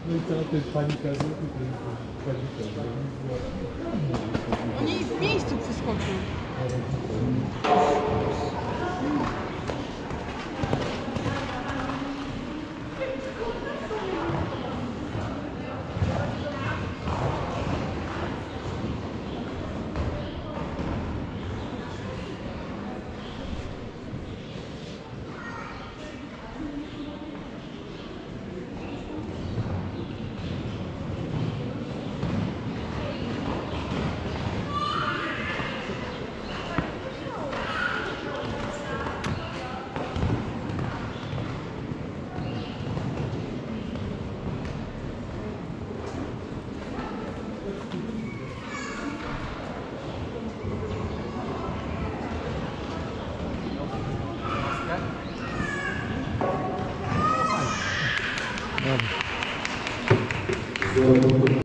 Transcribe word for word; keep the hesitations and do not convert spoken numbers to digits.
No i co, to jest pani każe, pani każe. Oni w miejscu przeskoczą. Dobra.